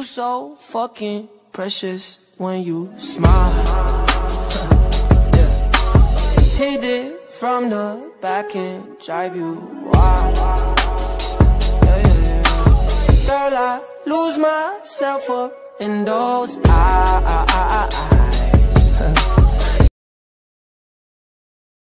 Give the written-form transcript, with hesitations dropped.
so fucking precious when you smile. Yeah. Hit it from the back and drive you wild. Yeah, yeah, yeah. Girl, I lose myself up in those eyes.